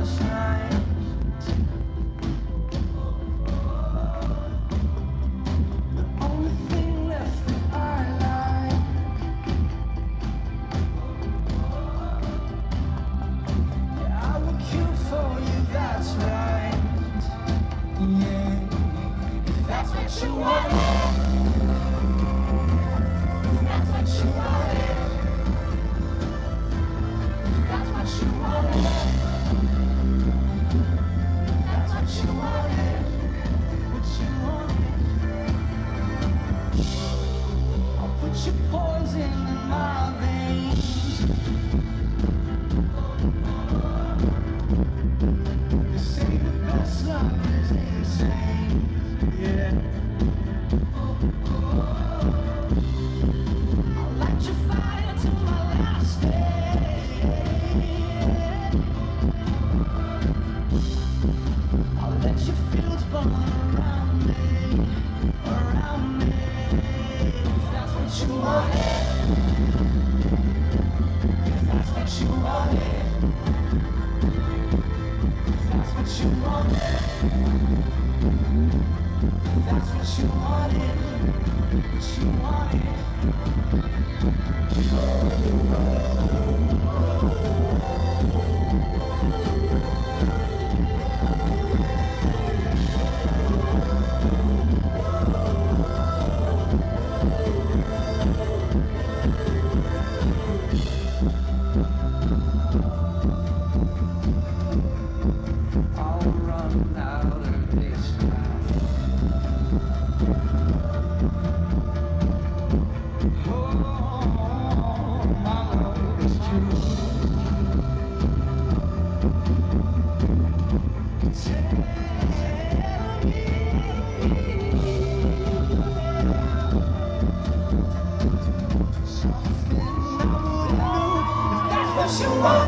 last night. The only thing left that I like. Yeah, I would kill for you, that's right. Yeah, if that's what you want. That's what you wanted. That's what you wanted. That's what you wanted. What you wanted. I'll put your poison in my veins. They say the best love is insane. Yeah. I'll light your fire till my last day. I'll let your fields burn around me, around me. If that's what you wanted, if that's what you wanted, if that's what you wanted, if that's what you wanted, what you wanted. I'll run out of this life. Oh, my love is true. Tell me something I wouldn't know. If that's what you want,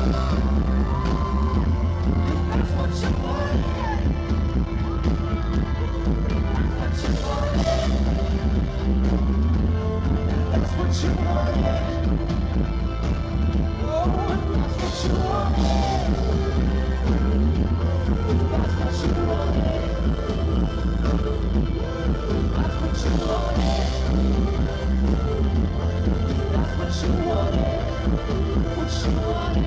if that's what you want, that's what you want, that's what you want. Oh, if that's what you want, that's what you want, that's what you want, that's what you wanted, what you wanted.